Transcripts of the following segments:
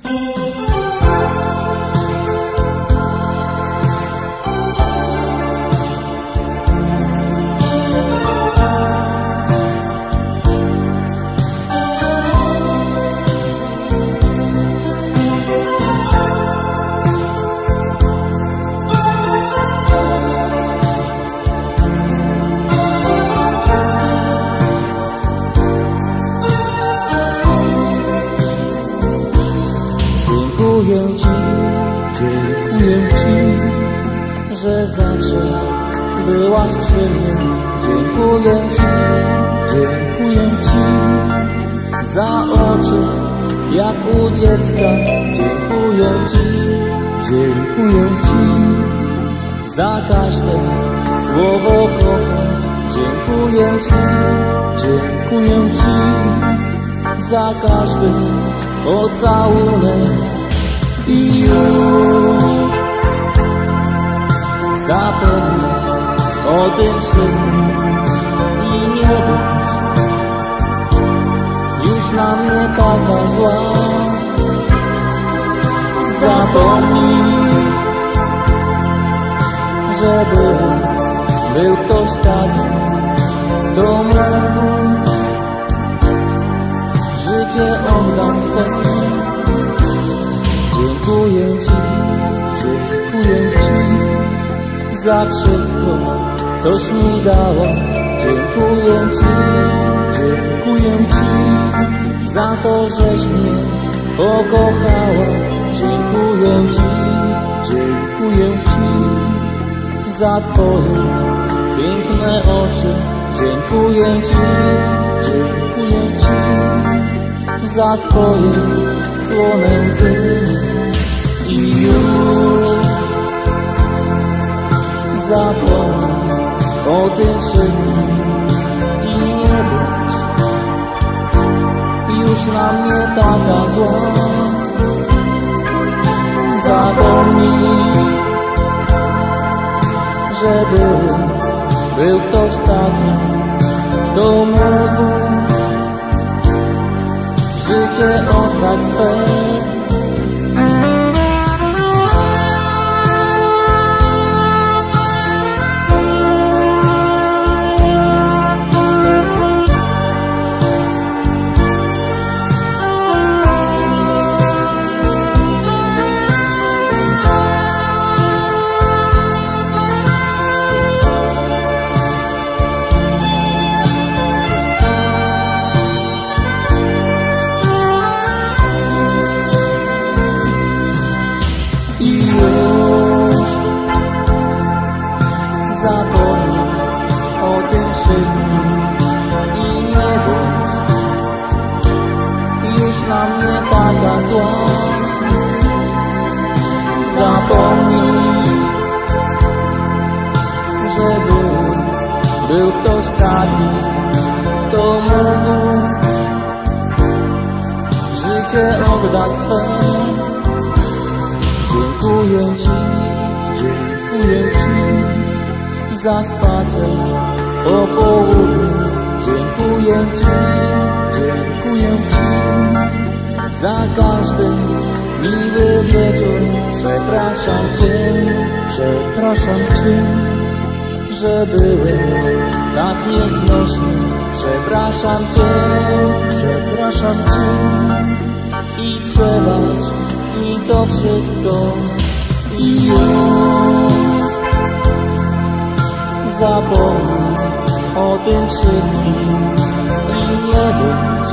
Dziękuję Ci, że zawsze byłaś przy mnie. Dziękuję Ci za oczy jak u dziecka. Dziękuję Ci za każde słowo kocham. Dziękuję Ci za każdy pocałunek. I już zapomnę o tym wszystkim i nie bądź już na mnie taka zła. Zapomnij, że był ktoś taki, kto mógł życie oddać swe. Dziękuję Ci za wszystko, coś mi dała. Dziękuję Ci za to, żeś mnie pokochała. Dziękuję Ci za Twoje piękne oczy. Dziękuję Ci za Twoje słone łzy. I już zapomnę o tym wszystkim i nie bądź już na mnie taka zła. Zapomnij, że był ktoś taki, kto mógł życie oddać swe. Zapomnij o tym wszystkim i nie bądź już na mnie taka zła. Zapomnij, że był ktoś taki, kto mógł życie oddać swe. Dziękuję Ci za spacer po południu. Dziękuję Ci za każdy miły wieczór. Przepraszam Cię, że byłem tak nieznośny. Przepraszam Cię i przebacz mi to wszystko. I już zapomnij o tym wszystkim i nie bądź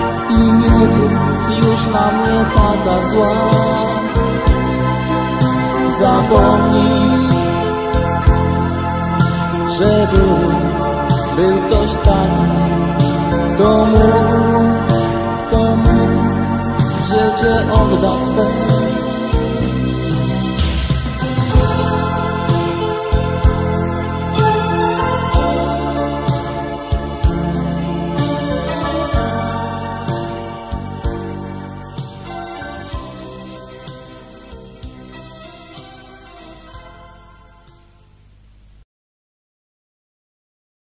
już na mnie taka zła. Zapomnij, że był ktoś taki, kto mógł życie oddać swe.